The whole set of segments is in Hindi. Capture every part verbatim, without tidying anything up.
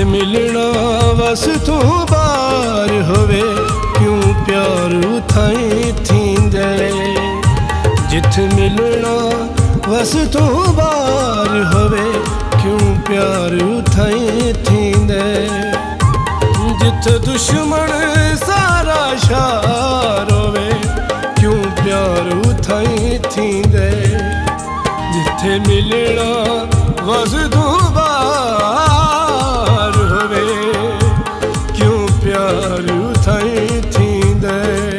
मिलना वस तू बार होवे क्यों प्यार उथाई थींदे। जिथे मिलना वस तू बार होवे क्यों प्यार उथाई थींदे। जिथे दुश्मन सारा शार होवे क्यों प्यार उथाई थींदे। जिथे मिलना वस तू बार होवे क्यों प्यार उथाई थींदे।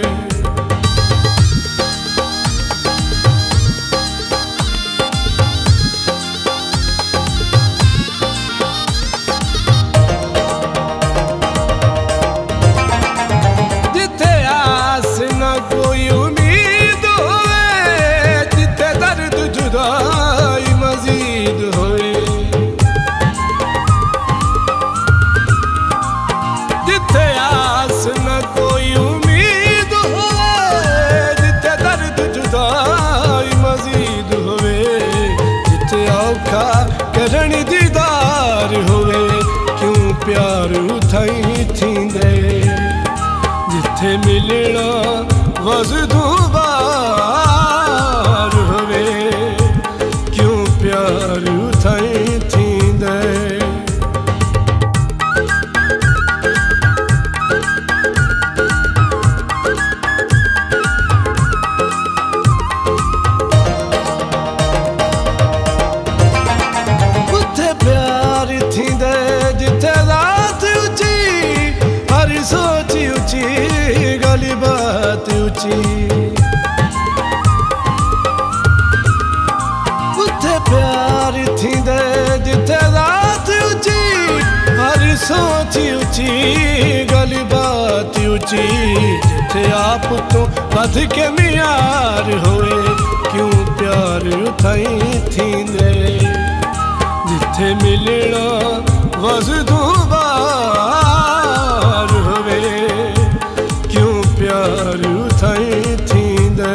जिथे आस न कोई उम्मीद होवे, जिथे दर्द जुदाई मजीद होवे। जिथे आस न कोई उम्मीद होवे, जिथे दर्द जुदाई मजीद होवे। जिथे औखा करन दीदार होवे क्यों प्यार उथाई थींदे। जिथे मिलना वस तू बार होवे क्यों प्यार उथाई थींदे। उथे प्यार थींदे जिथे रात उची, हर सोच उची, गली बात उची। उथे प्यार थींदे जिथे रात उची, हर सोच उची, गली बात उची। जिथे आप तो बध के मियार होए क्यों प्यार उथाई थींदे। जिथे मिलना वस तू बार होवे क्यों प्यार उथाई थींदे।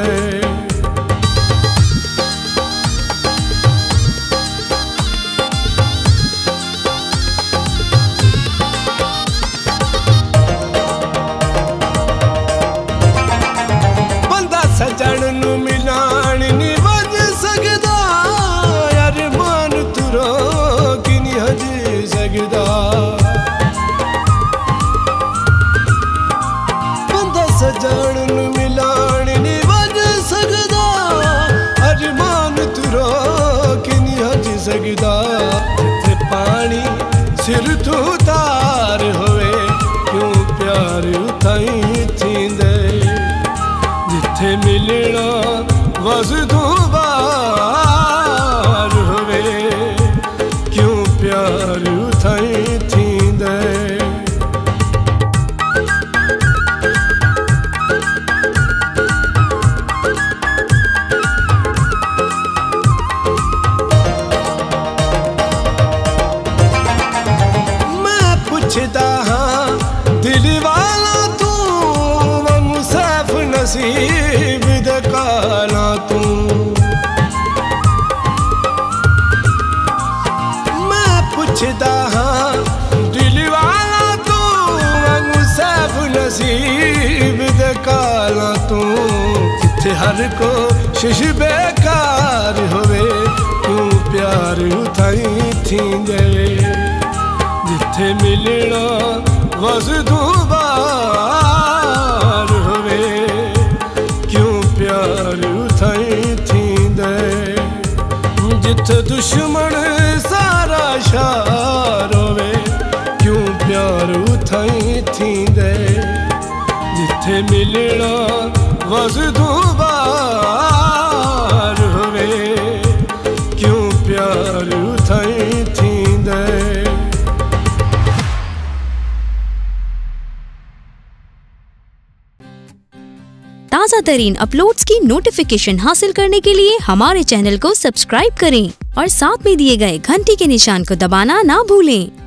बंदा सजन नू मिलान नी वज सकदा, यार मान तुरो कि नी हज सकदा। बंदा सजन नू मिलान नी वज सकदा, अरमान तुरो कि नी हज सकदा। जिथे पानी सिर तू तार होवे क्यों प्यार उथाई थींदे। जिथे मिलना वस तू बार होवे क्यों प्यार उथाई थींदे। मैं पुछदा हाँ दिल वाला तू, मैं सैफ नसीब दे काला तू। मैं पुछदा हाँ दिल वाला तू, मैं सैफ नसीब दे काला तू। जिथे हर को शिश बेकार होवे क्यों प्यार उथाई थींदे। जिथे मिलना वस तू बार होवे क्यों प्यार उथाई थींदे। जिथे दुश्मन सारा शार होवे क्यों प्यार उथाई थींदे। जिथे मिलना वस तू बार होवे क्यों प्यार उथाई थींदे। ताज़ा तरीन अपलोड्स की नोटिफिकेशन हासिल करने के लिए हमारे चैनल को सब्सक्राइब करें और साथ में दिए गए घंटी के निशान को दबाना ना भूलें।